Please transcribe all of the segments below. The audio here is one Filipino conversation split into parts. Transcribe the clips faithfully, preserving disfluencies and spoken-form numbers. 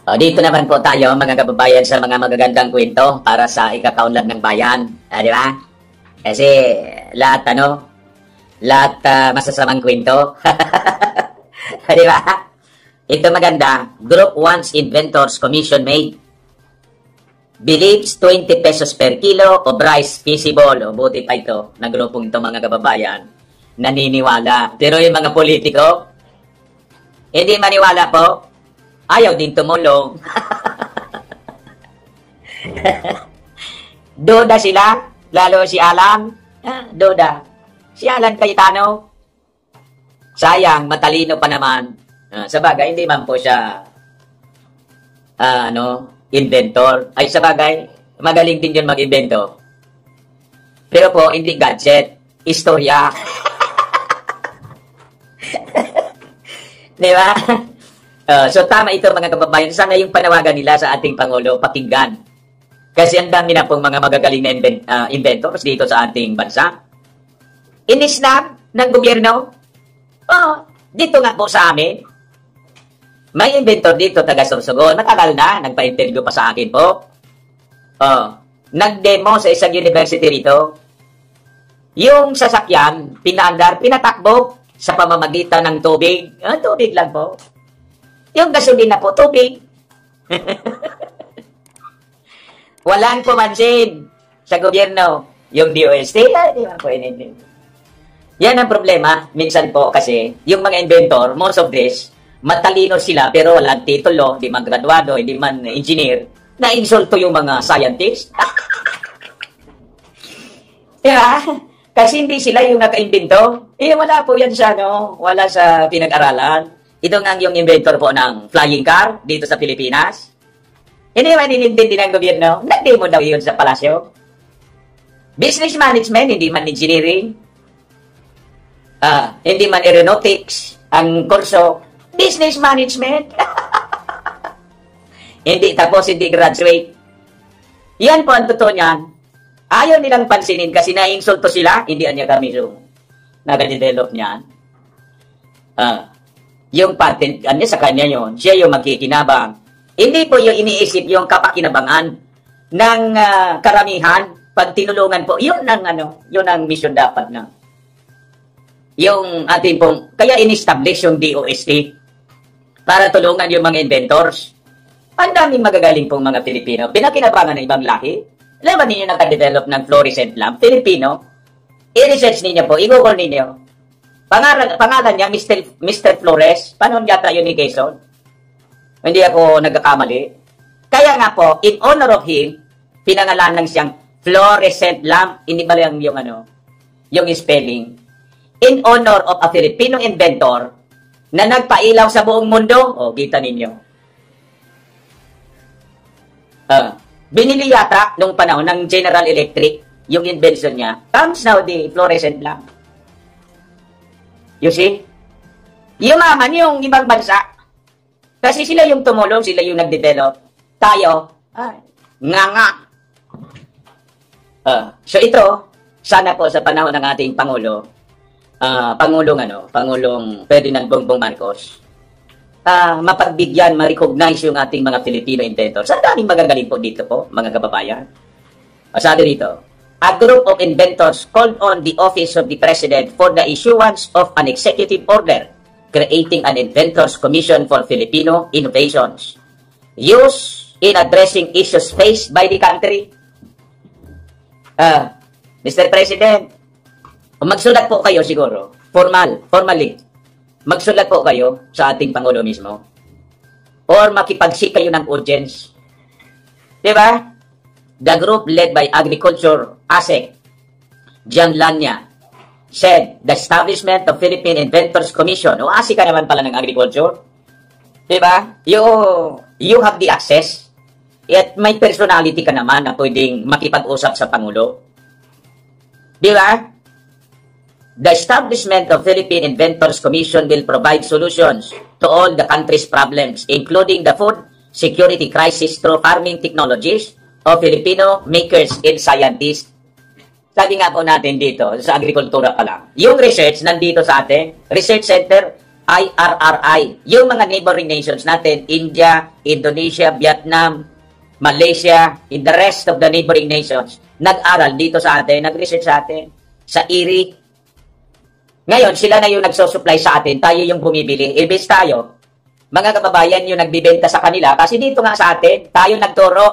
O, dito naman po tayo mga kababayan sa mga magagandang kwento para sa ikakaunlad ng bayan. Ah, di ba? Kasi lahat ano, lahat uh, masasamang kwento. Di ba? Ito maganda. Group wants inventors commission made. Believes twenty pesos per kilo o rice feasible. O buti pa ito na grupong ito mga kababayan. Naniniwala. Pero yung mga politiko, hindi maniwala po. Ayaw din tumulong. Duda sila, lalo si Alan. Ah, duda. Si Alan Cayetano. Sayang, matalino pa naman. Ah, sa bagay, hindi man po siya ah, ano, inventor. Ay, sa bagay, magaling din yun mag-invento. Pero po, hindi gadget. Istorya. Di ba? Uh, so tama ito mga kababayan. Sana yung panawagan nila sa ating Pangulo pakinggan. Kasi ang dami na pong mga magagaling na invent, uh, inventors dito sa ating bansa. Inisnab ng gobyerno. Oh, dito nga po sa amin. May inventor dito taga Sorsogon. Matagal na. Nagpa-interview pa sa akin po. Oh, nag-demo sa isang university rito. Yung sasakyan, pinaandar, pinatakbo sa pamamagitan ng tubig. Ah, tubig lang po. Yung gasolina po, tubig. Walang pumansin sa gobyerno. Yung D O S T, ah, di ba po ini. Yan ang problema. Minsan po kasi, yung mga inventor, most of this, matalino sila pero walang titulo, hindi man graduado, hindi man engineer, na-insulto yung mga scientist. Diba? Kasi hindi sila yung naka-invento. Eh, wala po yan sa, no? Wala sa pinag-aralan. Ito nga yung inventor po ng flying car dito sa Pilipinas. Hindi man inintindi ng gobyerno. Hindi mo daw yun sa palasyo. Business management, hindi man engineering. Uh, hindi man aeronautics ang kurso. Business management. Hindi tapos, hindi graduate. Yan po ang totoo niyan. Ayaw nilang pansinin kasi na-insulto sila. Hindi niya kami yung nag-develop niyan. Ah. Uh, Yung patent, ano sa kanya yon, siya yung magkikinabang. Hindi po yung iniisip yung kapakinabangan ng uh, karamihan pag tinulungan po. Yun ang ano, yun ang mission dapat na. Yung ating pong, kaya in-establish yung D O S T para tulungan yung mga inventors. Ang daming magagaling pong mga Pilipino. Pinakinabangan ng ibang lahi. Alam ba ninyo nakadevelop ng fluorescent lamp? Filipino. I-research ninyo po, i-google ninyo. Pangalan, pangalan niya, Mister Mister Flores. Paano yata yun ni Quezon? Hindi ako nagkakamali. Kaya nga po, in honor of him, pinangalanan siyang fluorescent lamp. Hindi ba lang yung ano, yung spelling. In honor of a Filipino inventor na nagpailaw sa buong mundo. O, kita ninyo. Uh, binili yata nung panahon ng General Electric, yung invention niya. Comes now the fluorescent lamp. You see? Yumaman yung ibang bansa. Kasi sila yung tumulong, sila yung nag-develop. Tayo, ay, nga nga. Uh, so ito, sana po sa panahon ng ating Pangulo, uh, Pangulong ano, Pangulong Ferdinand Bongbong Marcos, uh, mapagbigyan, ma-recognize yung ating mga Filipino inventors. Ang daming magagaling po dito po, mga kababayan. Uh, sabi dito, a group of inventors called on the Office of the President for the issuance of an executive order creating an Inventors Commission for Filipino Innovations used in addressing issues faced by the country. Uh, Mister President, magsulat po kayo siguro, formal, formally, magsulat po kayo sa ating Pangulo mismo or makipagsik kayo ng urgence. Diba? The group led by Agriculture A S E C, John Lanya, said the establishment of Philippine Inventors Commission, o A S E C ka naman pala ng Agriculture, diba? You, you have the access, at may personality ka naman na pwedeng makipag-usap sa Pangulo. Diba? The establishment of Philippine Inventors Commission will provide solutions to all the country's problems, including the food security crisis through farming technologies of Filipino makers and scientists. Sabi nga po natin dito, sa agrikultura pa lang, yung research nandito sa atin, research center, I R R I. Yung mga neighboring nations natin, India, Indonesia, Vietnam, Malaysia, in the rest of the neighboring nations, nag-aral dito sa atin, nag-research sa atin, sa I R I. Ngayon, sila na yung nagsosupply sa atin, tayo yung bumibili. Ibis tayo, mga kababayan yung nagbibenta sa kanila, kasi dito nga sa atin, tayo nagturo.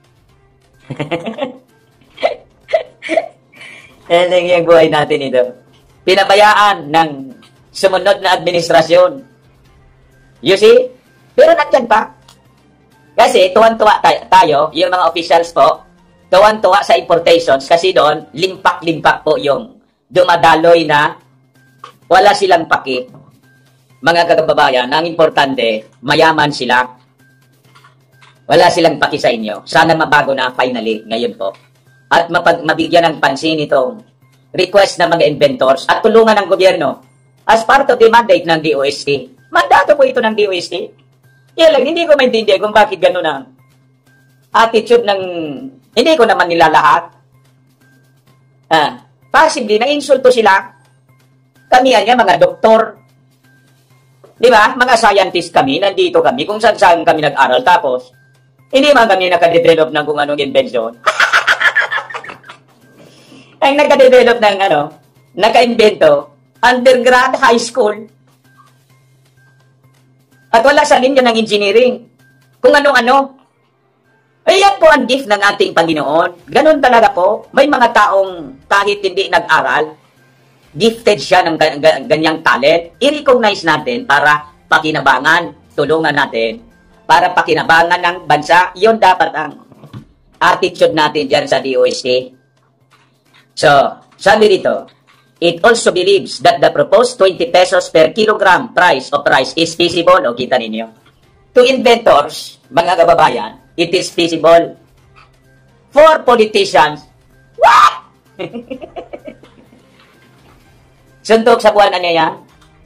Yan lang yung buhay natin ito. Pinabayaan ng sumunod na administrasyon. You see? Pero nandyan pa. Kasi tuwan-tuwa tayo, yung mga officials po, tuwan-tuwa sa importations kasi doon, limpak-limpak po yung dumadaloy na wala silang paki. Mga kababayan, ang importante, mayaman sila. Wala silang paki sa inyo. Sana mabago na finally, ngayon po. At mapag mabigyan ng pansin itong request ng mga inventors at tulungan ng gobyerno as part of the mandate ng D O S T. Mandato po ito ng D O S T. Yan lang, hindi ko maintindihan kung bakit gano'n ang attitude ng, hindi ko naman nila lahat. Ah, possibly, na-insulto sila. Kami yan, mga doktor. Di ba? Mga scientist kami, nandito kami, kung saan-saan kami nag-aral. Tapos, hindi man kami nakadevelop ng kung anong invention. Ang nagka-develop ng ano, naka-invento, undergrad, high school. At wala sa linya ng engineering. Kung ano-ano. Ayan po ang gift ng ating Panginoon. Ganun talaga po. May mga taong kahit hindi nag-aral, gifted siya ng ganyang talent. I-recognize natin para pakinabangan, tulungan natin, para pakinabangan ng bansa. Yun dapat ang attitude natin dyan sa D O S T. So, sabi dito, it also believes that the proposed twenty pesos per kilogram price of rice is feasible. O, kita ninyo. To inventors, mga kababayan, it is feasible. For politicians, what? Suntok sa buwan na niya.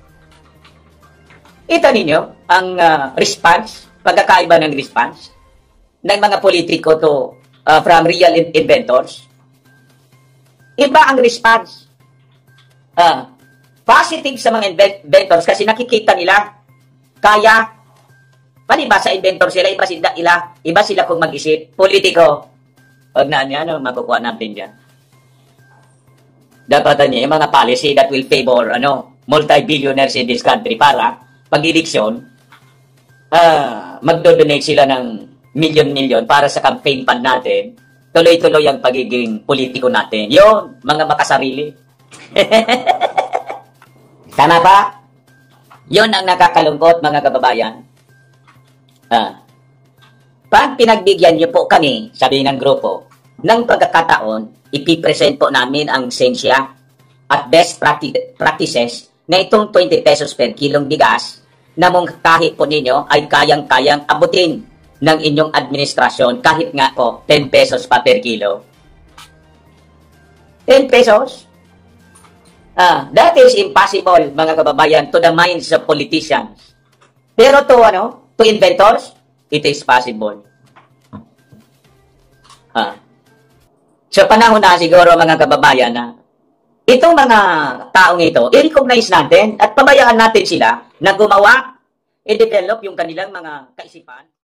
Ito ninyo, ang uh, response, pagkakaiba ng response, ng mga politiko to uh, from real inventors. Iba ang response. Uh, positive sa mga inventors kasi nakikita nila kaya, paliba sa inventor sila, iba sila, ila, iba sila kung mag-isip. Politiko, wag na niya, ano, makukuha natin dyan. Dapat niya, yung mga policy that will favor ano, multi-billionaires in this country para pag-eleksyon, uh, magdo-donate sila ng million-million para sa campaign fund natin. Tuloy-tuloy ang pagiging politiko natin. Yun, mga makasarili. Tama ba? Yun ang nakakalungkot, mga kababayan. Ah. Pag pinagbigyan niyo po kami, sabi ng grupo, ng pagkakataon, ipipresent po namin ang sensya at best practices na itong twenty pesos per kilong bigas na mong kahit po ninyo ay kayang-kayang abutin ng inyong administrasyon kahit nga po ten pesos pa per kilo. ten pesos? Ah, that is impossible, mga kababayan, to the minds of politicians. Pero to, ano, to inventors, it is possible. Ah. So, panahon na siguro, mga kababayan, na itong mga taong ito, i-recognize natin at pabayaan natin sila na gumawa, i-develop yung kanilang mga kaisipan.